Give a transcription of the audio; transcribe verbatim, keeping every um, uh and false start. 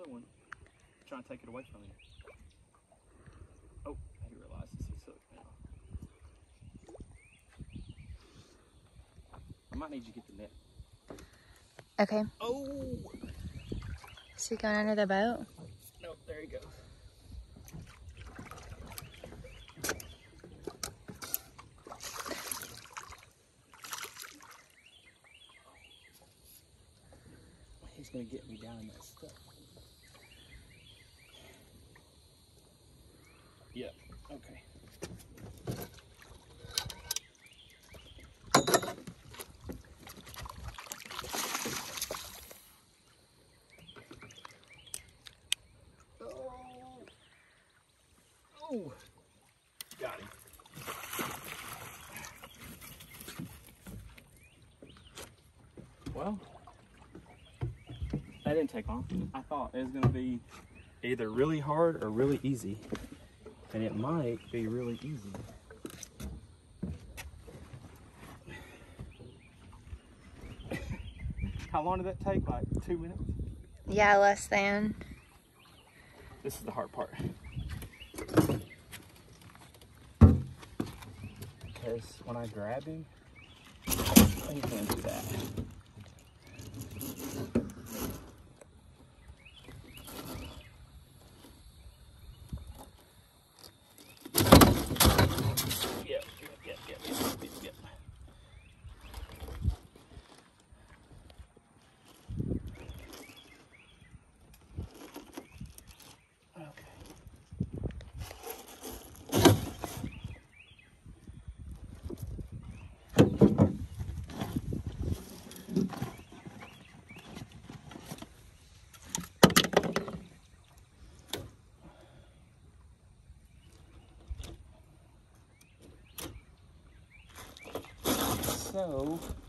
other one. Trying to take it away from you. Oh, he realizes he's hooked now. I might need you to get the net. Okay. Oh! Is he going under the boat? Nope, there he goes. He's gonna get me down in that stuff. Yep, okay. Oh, oh, got him. Well, that didn't take long. I thought it was gonna be either really hard or really easy. And it might be really easy. How long did that take? Like two minutes? Yeah, less than. This is the hard part. Because when I grab him, he's gonna do that. Yep, yep, yep, yep, yep, yep. So